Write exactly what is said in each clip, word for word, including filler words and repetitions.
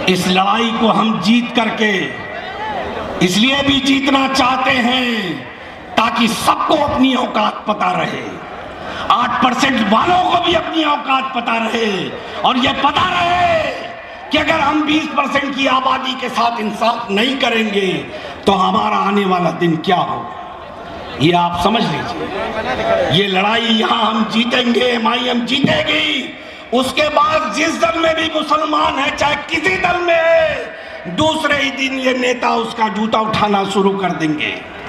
इस लड़ाई को हम जीत करके इसलिए भी जीतना चाहते हैं ताकि सबको अपनी औकात पता रहे, आठ परसेंट वालों को भी अपनी औकात पता रहे, और यह पता रहे कि अगर हम बीस परसेंट की आबादी के साथ इंसाफ नहीं करेंगे तो हमारा आने वाला दिन क्या होगा। ये आप समझ लीजिए, ये लड़ाई यहाँ हम जीतेंगे, एम आई एम जीतेगी। उसके बाद जिस दल में भी मुसलमान है, चाहे किसी दल में है, दूसरे ही दिन ये नेता उसका जूता उठाना शुरू कर देंगे।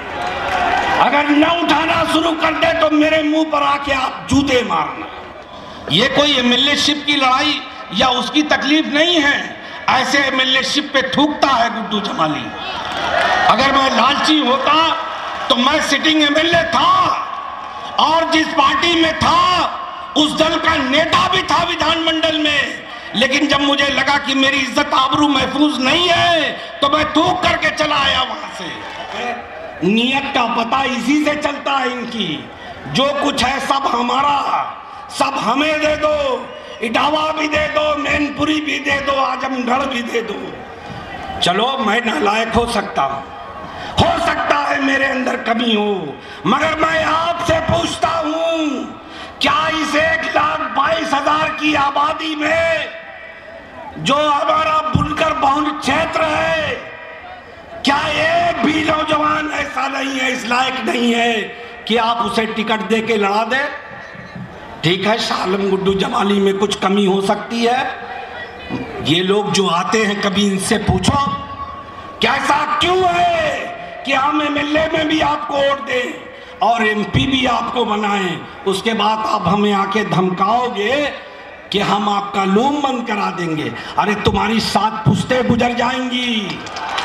अगर न उठाना शुरू कर दे तो मेरे मुंह पर आके आप जूते मारना। ये कोई एमएलएशिप की लड़ाई या उसकी तकलीफ नहीं है। ऐसे एमएलएशिप पे थूकता है गुड्डू जमाली। अगर मैं लालची होता तो मैं सिटिंग एमएलए था और जिस पार्टी में था उस दल का नेता भी था विधानमंडल में, लेकिन जब मुझे लगा कि मेरी इज्जत आबरू महफूज नहीं है तो मैं थूक करके चला आया वहां से। नियत का पता इसी से चलता है इनकी। जो कुछ है सब हमारा, सब हमें दे दो, इटावा भी दे दो, मैनपुरी भी दे दो, आजमगढ़ भी दे दो। चलो मैं नालायक हो सकता हूं, हो सकता है मेरे अंदर कमी हो, मगर मैं आपसे पूछता हूं, क्या इस एक लाख बाईस हजार की आबादी में जो हमारा बुनकर बहुल क्षेत्र है, क्या एक भी नौजवान ऐसा नहीं है, इस लायक नहीं है कि आप उसे टिकट दे के लड़ा दे? ठीक है, शाह आलम गुड्डू जमाली में कुछ कमी हो सकती है। ये लोग जो आते हैं कभी इनसे पूछो कैसा क्यों है कि हम एमएलए में भी आपको वोट दें और एमपी भी आपको बनाएं, उसके बाद आप हमें आके धमकाओगे कि हम आपका लूम बंद करा देंगे। अरे तुम्हारी सात पुश्तें गुजर जाएंगी,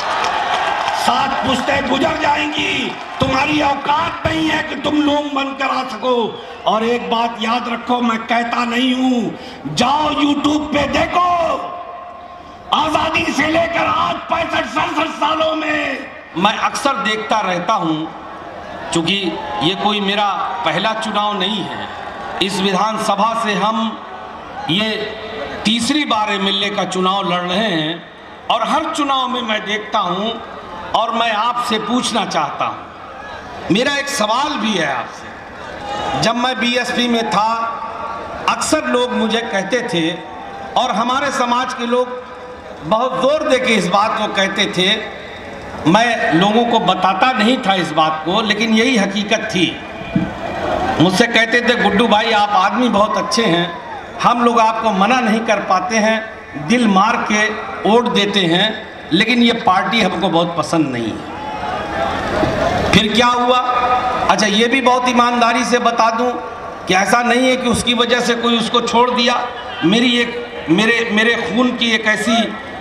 सात पुश्तें गुजर जाएंगी, तुम्हारी औकात नहीं है कि तुम लूम बंद करा सको। और एक बात याद रखो, मैं कहता नहीं हूं, जाओ यूट्यूब पे देखो, आजादी से लेकर आज पैंसठ सड़सठ सालों में मैं अक्सर देखता रहता हूं, क्योंकि ये कोई मेरा पहला चुनाव नहीं है। इस विधानसभा से हम ये तीसरी बार एमएलए का चुनाव लड़ रहे हैं और हर चुनाव में मैं देखता हूं और मैं आपसे पूछना चाहता हूं, मेरा एक सवाल भी है आपसे। जब मैं बीएसपी में था, अक्सर लोग मुझे कहते थे और हमारे समाज के लोग बहुत जोर दे के इस बात को कहते थे, मैं लोगों को बताता नहीं था इस बात को, लेकिन यही हकीकत थी। मुझसे कहते थे, गुड्डू भाई आप आदमी बहुत अच्छे हैं, हम लोग आपको मना नहीं कर पाते हैं, दिल मार के वोट देते हैं, लेकिन ये पार्टी हमको बहुत पसंद नहीं है। फिर क्या हुआ? अच्छा, ये भी बहुत ईमानदारी से बता दूं कि ऐसा नहीं है कि उसकी वजह से कोई उसको छोड़ दिया। मेरी एक मेरे मेरे खून की एक ऐसी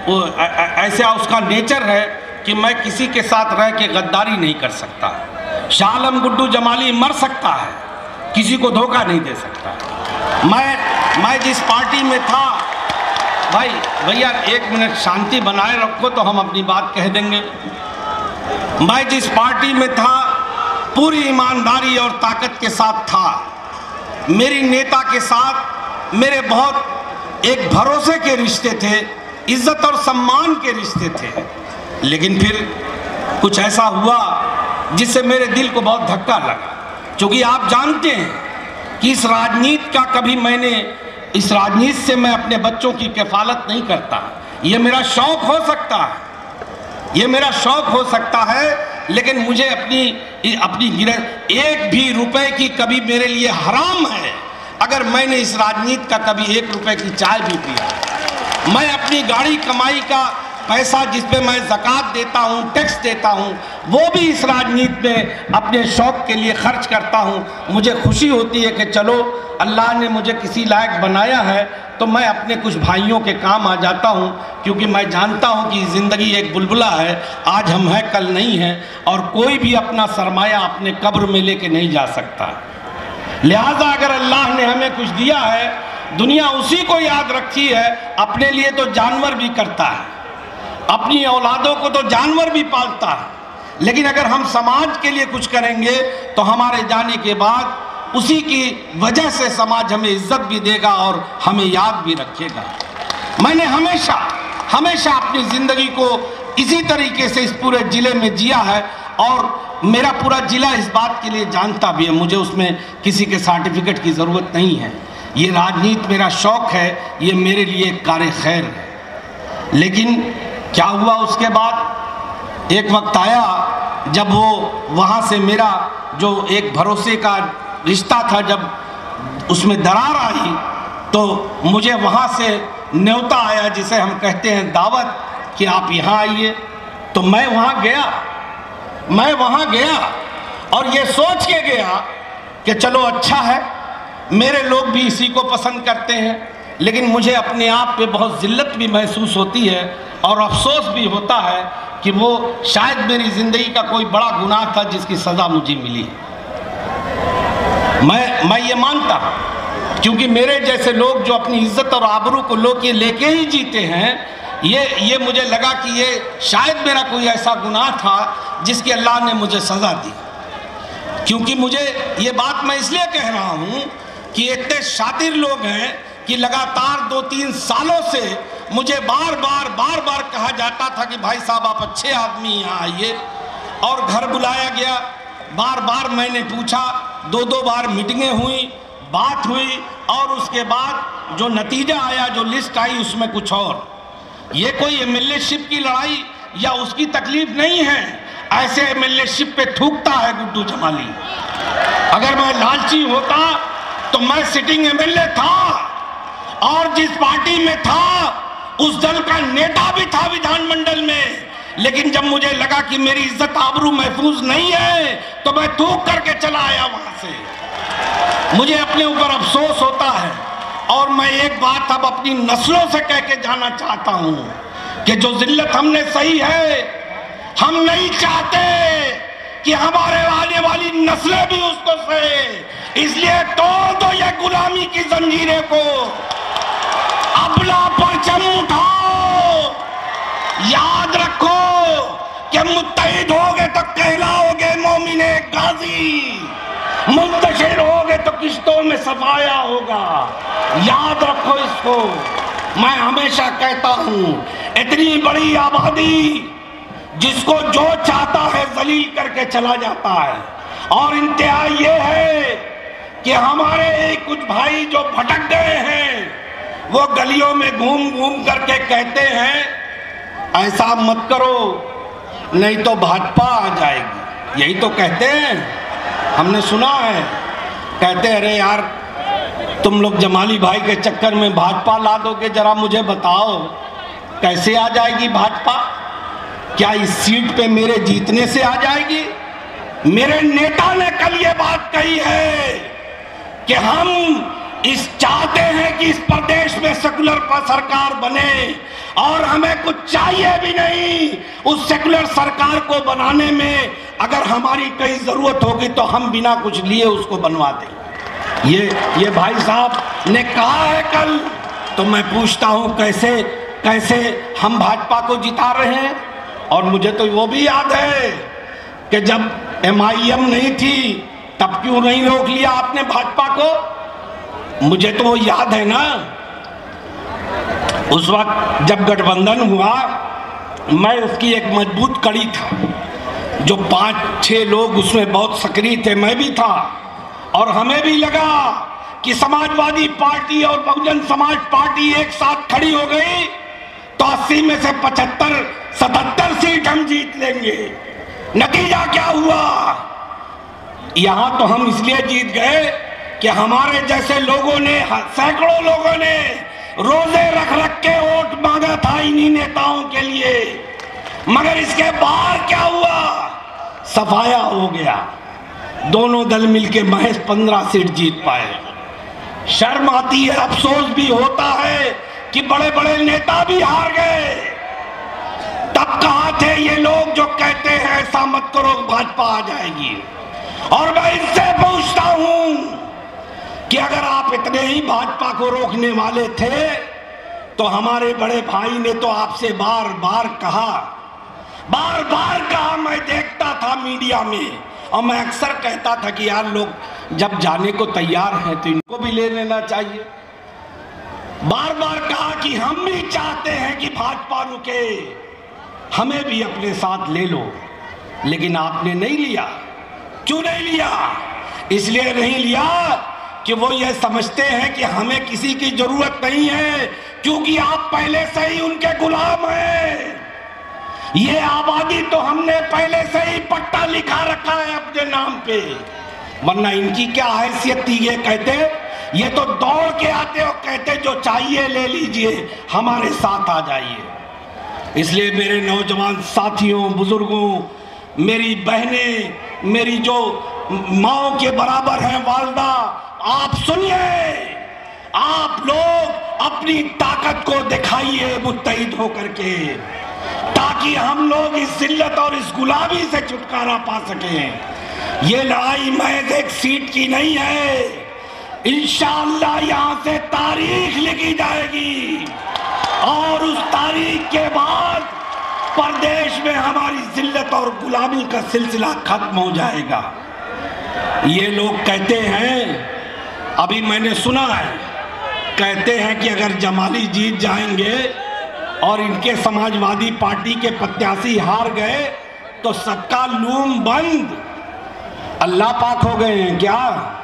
ऐसा उसका नेचर है कि मैं किसी के साथ रह के गद्दारी नहीं कर सकता। शाह आलम गुड्डू जमाली मर सकता है, किसी को धोखा नहीं दे सकता। मैं मैं जिस पार्टी में था, भाई भैया एक मिनट शांति बनाए रखो तो हम अपनी बात कह देंगे। मैं जिस पार्टी में था पूरी ईमानदारी और ताकत के साथ था। मेरी नेता के साथ मेरे बहुत एक भरोसे के रिश्ते थे, इज्जत और सम्मान के रिश्ते थे, लेकिन फिर कुछ ऐसा हुआ जिससे मेरे दिल को बहुत धक्का लगा। क्योंकि आप जानते हैं कि इस राजनीति का कभी मैंने इस राजनीति से मैं अपने बच्चों की किफालत नहीं करता। ये मेरा शौक हो सकता है, ये मेरा शौक हो सकता है, लेकिन मुझे अपनी अपनी गिरह एक भी रुपए की कभी मेरे लिए हराम है अगर मैंने इस राजनीति का कभी एक रुपए की चाय भी पिया। मैं अपनी गाड़ी कमाई का पैसा जिस पे मैं ज़कात देता हूँ, टैक्स देता हूँ, वो भी इस राजनीति में अपने शौक़ के लिए खर्च करता हूँ। मुझे खुशी होती है कि चलो अल्लाह ने मुझे किसी लायक बनाया है तो मैं अपने कुछ भाइयों के काम आ जाता हूँ, क्योंकि मैं जानता हूँ कि ज़िंदगी एक बुलबुला है, आज हम हैं कल नहीं हैं, और कोई भी अपना सरमाया अपने कब्र में लेके नहीं जा सकता। लिहाजा अगर अल्लाह ने हमें कुछ दिया है, दुनिया उसी को याद रखती है। अपने लिए तो जानवर भी करता है, अपनी औलादों को तो जानवर भी पालता है, लेकिन अगर हम समाज के लिए कुछ करेंगे तो हमारे जाने के बाद उसी की वजह से समाज हमें इज्जत भी देगा और हमें याद भी रखेगा। मैंने हमेशा हमेशा अपनी जिंदगी को इसी तरीके से इस पूरे जिले में जिया है और मेरा पूरा जिला इस बात के लिए जानता भी है। मुझे उसमें किसी के सर्टिफिकेट की ज़रूरत नहीं है। ये राजनीति मेरा शौक़ है, ये मेरे लिए एक कार्य खैर है। लेकिन क्या हुआ उसके बाद, एक वक्त आया जब वो वहाँ से मेरा जो एक भरोसे का रिश्ता था, जब उसमें दरार आई तो मुझे वहाँ से न्योता आया, जिसे हम कहते हैं दावत, कि आप यहाँ आइए। तो मैं वहाँ गया मैं वहाँ गया और ये सोच के गया कि चलो अच्छा है, मेरे लोग भी इसी को पसंद करते हैं। लेकिन मुझे अपने आप पे बहुत ज़िल्लत भी महसूस होती है और अफसोस भी होता है कि वो शायद मेरी ज़िंदगी का कोई बड़ा गुनाह था जिसकी सज़ा मुझे मिली। मैं मैं ये मानता हूँ, क्योंकि मेरे जैसे लोग जो अपनी इज्जत और आबरू को लोग ये लेके ही जीते हैं, ये ये मुझे लगा कि ये शायद मेरा कोई ऐसा गुनाह था जिसकी अल्लाह ने मुझे सज़ा दी। क्योंकि मुझे ये बात मैं इसलिए कह रहा हूँ कि इतने शातिर लोग हैं कि लगातार दो तीन सालों से मुझे बार बार बार बार कहा जाता था कि भाई साहब आप अच्छे आदमी यहाँ आइए, और घर बुलाया गया। बार बार मैंने पूछा, दो दो बार मीटिंगें हुई, बात हुई, और उसके बाद जो नतीजा आया, जो लिस्ट आई, उसमें कुछ और। ये कोई एमएलएशिप की लड़ाई या उसकी तकलीफ नहीं है। ऐसे एमएलएशिप पे थूकता है गुड्डू जमाली। अगर मैं लालची होता तो मैं सिटिंग एमएलए था और जिस पार्टी में था उस दल का नेता भी था विधानमंडल में। लेकिन जब मुझे लगा कि मेरी इज्जत आबरू महफूज नहीं है तो मैं थूक करके चला आया वहां से। मुझे अपने ऊपर अफसोस होता है और मैं एक बात अब अपनी नस्लों से कह के जाना चाहता हूं कि जो जिल्लत हमने सही है, हम नहीं चाहते कि हमारे आने वाली नस्लें भी उसको सहे। इसलिए तोड़ दो ये गुलामी की जंजीरें को, अपना परचम उठाओ। याद रखो कि मुत्तहिद होगे तो कहलाओगे मोमिने गाजी, मुंतशिर होगे तो किश्तों में सफाया होगा। याद रखो इसको। मैं हमेशा कहता हूं, इतनी बड़ी आबादी जिसको जो चाहता है जलील करके चला जाता है, और इंतहा ये है कि हमारे कुछ भाई जो भटक गए हैं वो गलियों में घूम घूम करके कहते हैं ऐसा मत करो नहीं तो भाजपा आ जाएगी। यही तो कहते हैं, हमने सुना है। कहते हैं अरे यार तुम लोग जमाली भाई के चक्कर में भाजपा ला दोगे, जरा मुझे बताओ कैसे आ जाएगी भाजपा? क्या इस सीट पे मेरे जीतने से आ जाएगी? मेरे नेता ने कल ये बात कही है कि हम इस चाहते हैं कि इस प्रदेश में सेकुलर सरकार बने और हमें कुछ चाहिए भी नहीं। उस सेकुलर सरकार को बनाने में अगर हमारी कहीं जरूरत होगी तो हम बिना कुछ लिए उसको बनवा दें। ये ये भाई साहब ने कहा है कल। तो मैं पूछता हूं कैसे कैसे हम भाजपा को जिता रहे हैं। और मुझे तो वो भी याद है कि जब एम आई एम नहीं थी तब क्यों नहीं रोक लिया आपने भाजपा को? मुझे तो वो याद है ना, उस वक्त जब गठबंधन हुआ मैं उसकी एक मजबूत कड़ी था, जो पांच छह लोग उसमें बहुत सक्रिय थे, मैं भी था। और हमें भी लगा कि समाजवादी पार्टी और बहुजन समाज पार्टी एक साथ खड़ी हो गई तो अस्सी में से पचहत्तर सतहत्तर सीट हम जीत लेंगे। नतीजा क्या हुआ? यहां तो हम इसलिए जीत गए कि हमारे जैसे लोगों ने, सैकड़ों लोगों ने रोजे रख रख के वोट मांगा था इन्हीं नेताओं के लिए। मगर इसके बाहर क्या हुआ? सफाया हो गया। दोनों दल मिलके महज पंद्रह सीट जीत पाए। शर्म आती है, अफसोस भी होता है कि बड़े बड़े नेता भी हार गए। तब कहाँ थे ये लोग जो कहते हैं ऐसा मत करो भाजपा आ जाएगी? और मैं इससे पूछता हूं कि अगर आप इतने ही भाजपा को रोकने वाले थे तो हमारे बड़े भाई ने तो आपसे बार बार कहा बार बार कहा मैं देखता था मीडिया में, और मैं अक्सर कहता था कि यार लोग जब जाने को तैयार हैं तो इनको भी ले लेना चाहिए। बार बार कहा कि हम भी चाहते हैं कि भाजपा रुके, हमें भी अपने साथ ले लो, लेकिन आपने नहीं लिया। क्यों नहीं लिया? इसलिए नहीं लिया कि वो ये समझते हैं कि हमें किसी की जरूरत नहीं है, क्योंकि आप पहले से ही उनके गुलाम हैं। ये आबादी तो हमने पहले से ही पट्टा लिखा रखा है अपने नाम पे, वरना इनकी क्या हैसियत थी? ये कहते, ये तो दौड़ के आते और कहते जो चाहिए ले लीजिए, हमारे साथ आ जाइए। इसलिए मेरे नौजवान साथियों, बुजुर्गों, मेरी बहनें, मेरी जो माओ के बराबर हैं वालदा, आप सुनिए, आप लोग अपनी ताकत को दिखाइए मुत्तहिद होकर के, ताकि हम लोग इस जिल्लत और इस गुलामी से छुटकारा पा सकें। ये लड़ाई महज एक सीट की नहीं है, इंशाअल्लाह यहां से तारीख लिखी जाएगी और उस तारीख के बाद प्रदेश में हमारी जिल्लत और गुलामी का सिलसिला खत्म हो जाएगा। ये लोग कहते हैं, अभी मैंने सुना है, कहते हैं कि अगर जमाली जीत जाएंगे और इनके समाजवादी पार्टी के प्रत्याशी हार गए तो सबका लूम बंद, अल्लाह पाक हो गए हैं क्या?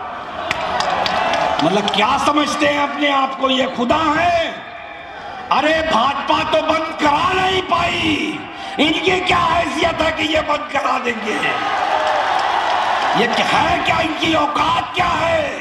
मतलब क्या समझते हैं अपने आप को, ये खुदा है? अरे भाजपा तो बंद करा नहीं पाई, इनकी क्या हैसियत है कि ये बंद करा देंगे? ये है क्या, इनकी औकात क्या है?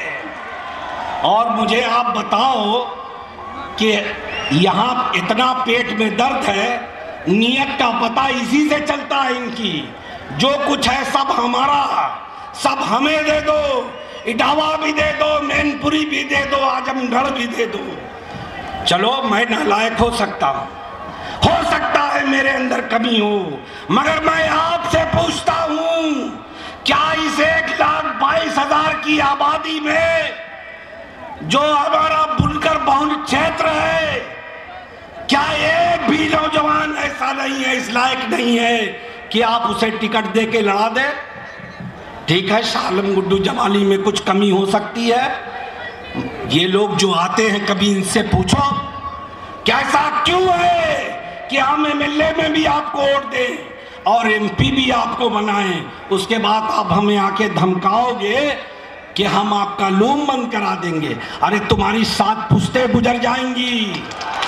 और मुझे आप बताओ कि यहाँ इतना पेट में दर्द है, नियत का पता इसी से चलता है इनकी। जो कुछ है सब हमारा, सब हमें दे दो, इटावा भी दे दो, मैनपुरी भी दे दो, आजमगढ़ भी दे दो। चलो मैं नालायक हो सकता हूँ, हो सकता है मेरे अंदर कमी हो, मगर मैं आपसे पूछता हूँ, क्या इस एक लाख बाईस हजार की आबादी में जो हमारा बुनकर बहुल क्षेत्र है, क्या एक भी नौजवान ऐसा नहीं है, इस लायक नहीं है कि आप उसे टिकट दे के लड़ा दे? ठीक है, शालम गुड्डू जमाली में कुछ कमी हो सकती है, ये लोग जो आते हैं कभी इनसे पूछो कैसा क्यों है कि हम एमएलए में भी आपको वोट दें और एमपी भी आपको बनाएं, उसके बाद आप हमें आके धमकाओगे कि हम आपका लूम बंद करा देंगे। अरे तुम्हारी सात पुश्तें गुजर जाएंगी,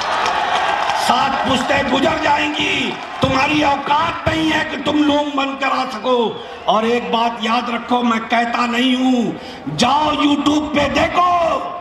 सात पुश्तें गुजर जाएंगी, तुम्हारी औकात नहीं है कि तुम लूम बंद करा सको। और एक बात याद रखो, मैं कहता नहीं हूं, जाओ यूट्यूब पे देखो,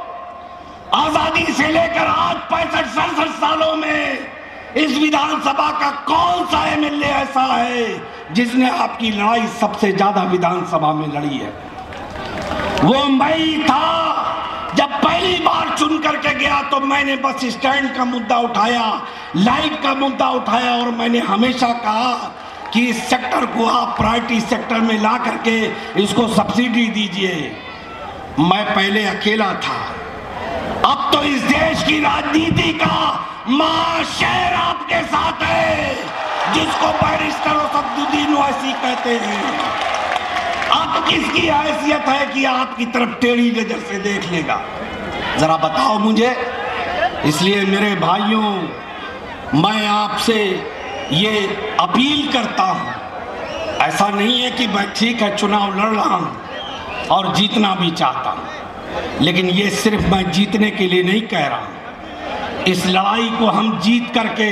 आजादी से लेकर आज पैंसठ सड़सठ सालों में इस विधानसभा का कौन सा एमएलए ऐसा है जिसने आपकी लड़ाई सबसे ज्यादा विधानसभा में लड़ी है? वो मैं था, जब पहली बार चुन करके गया तो मैंने बस स्टैंड का मुद्दा उठाया, लाइट का मुद्दा उठाया, और मैंने हमेशा कहा कि इस सेक्टर को आप प्रायोरिटी सेक्टर में ला करके इसको सब्सिडी दीजिए। मैं पहले अकेला था, अब तो इस देश की राजनीति का महाशहर आपके साथ है, जिसको बैरिस्टर सद्दुद्दीन ओवैसी कहते हैं। अब किसकी हैसियत है कि आपकी तरफ टेढ़ी नजर से देख लेगा? जरा बताओ मुझे। इसलिए मेरे भाइयों, मैं आपसे ये अपील करता हूं, ऐसा नहीं है कि मैं ठीक है चुनाव लड़ रहा हूं और जीतना भी चाहता हूं, लेकिन ये सिर्फ मैं जीतने के लिए नहीं कह रहा हूं। इस लड़ाई को हम जीत करके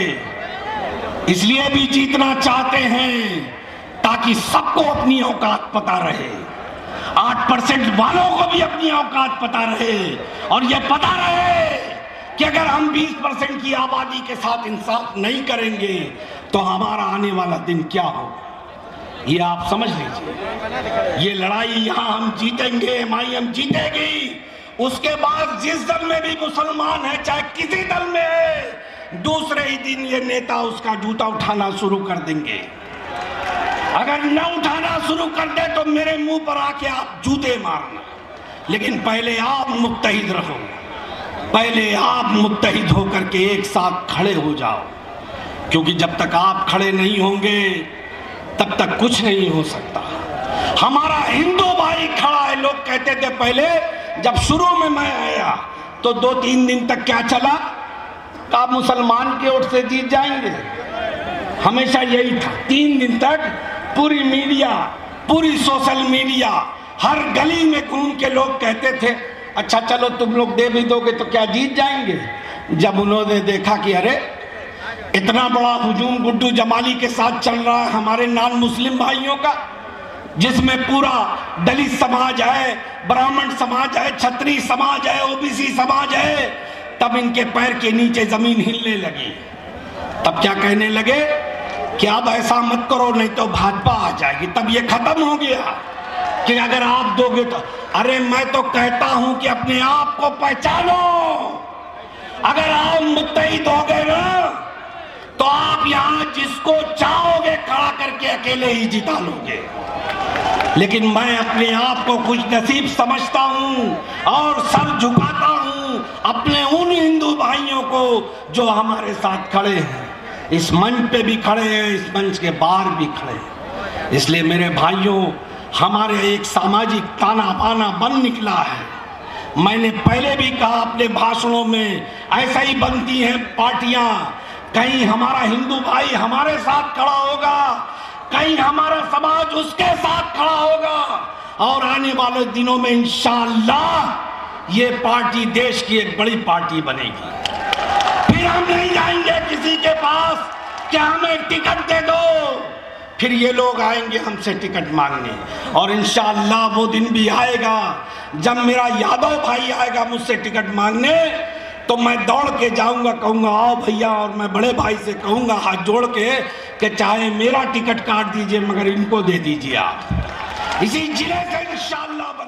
इसलिए भी जीतना चाहते हैं ताकि सबको अपनी औकात पता रहे, आठ परसेंट वालों को भी अपनी औकात पता रहे, और यह पता रहे कि अगर हम बीस परसेंट की आबादी के साथ इंसाफ नहीं करेंगे तो हमारा आने वाला दिन क्या होगा, ये आप समझ लीजिए। ये लड़ाई यहाँ हम जीतेंगे, एमआईएम जीतेगी, उसके बाद जिस दल में भी मुसलमान है, चाहे किसी दल में है, दूसरे ही दिन ये नेता उसका जूता उठाना शुरू कर देंगे। अगर न उठाना शुरू कर दे तो मेरे मुंह पर आके आप जूते मारना, लेकिन पहले आप मुत्तहिद रहो, पहले आप मुत्तहिद होकर के एक साथ खड़े हो जाओ, क्योंकि जब तक आप खड़े नहीं होंगे तब तक कुछ नहीं हो सकता। हमारा हिंदू भाई खड़ा है। लोग कहते थे पहले, जब शुरू में मैं आया तो दो तीन दिन तक क्या चला? आप मुसलमान के वोट से जीत जाएंगे। हमेशा यही था। तीन दिन तक पूरी मीडिया, पूरी सोशल मीडिया, हर गली में घूम के लोग कहते थे अच्छा चलो तुम लोग दे भी दोगे तो क्या जीत जाएंगे। जब उन्होंने देखा कि अरे इतना बड़ा हुजूम गुड्डू जमाली के साथ चल रहा है हमारे नॉन मुस्लिम भाइयों का, जिसमें पूरा दलित समाज है, ब्राह्मण समाज है, क्षत्रिय समाज है, ओबीसी समाज है, तब इनके पैर के नीचे जमीन हिलने लगी। तब क्या कहने लगे कि अब ऐसा मत करो नहीं तो भाजपा आ जाएगी। तब ये खत्म हो गया कि अगर आप दोगे तो। अरे मैं तो कहता हूं कि अपने आप को पहचानो। अगर आप मुत्तहिद दोगे ना तो आप यहां जिसको चाहोगे खड़ा करके अकेले ही जिता लोगे। लेकिन मैं अपने आप को खुश नसीब समझता हूं और सर झुकाता हूं अपने उन हिंदू भाइयों को जो हमारे साथ खड़े हैं, इस मंच पे भी खड़े हैं, इस मंच के बाहर भी खड़े हैं। इसलिए मेरे भाइयों, हमारे एक सामाजिक ताना बाना बन निकला है। मैंने पहले भी कहा अपने भाषणों में, ऐसा ही बनती हैं पार्टियां। कहीं हमारा हिंदू भाई हमारे साथ खड़ा होगा, कहीं हमारा समाज उसके साथ खड़ा होगा, और आने वाले दिनों में इंशाअल्लाह ये पार्टी देश की एक बड़ी पार्टी बनेगी। फिर हम नहीं जाएंगे किसी के पास कि हमें टिकट दे दो, फिर ये लोग आएंगे हमसे टिकट मांगने। और इंशाअल्लाह वो दिन भी आएगा जब मेरा यादव भाई आएगा मुझसे टिकट मांगने, तो मैं दौड़ के जाऊंगा, कहूंगा आओ भैया, और मैं बड़े भाई से कहूंगा हाथ जोड़ के कि चाहे मेरा टिकट काट दीजिए मगर इनको दे दीजिए आप। इसी जिले से इंशाअल्लाह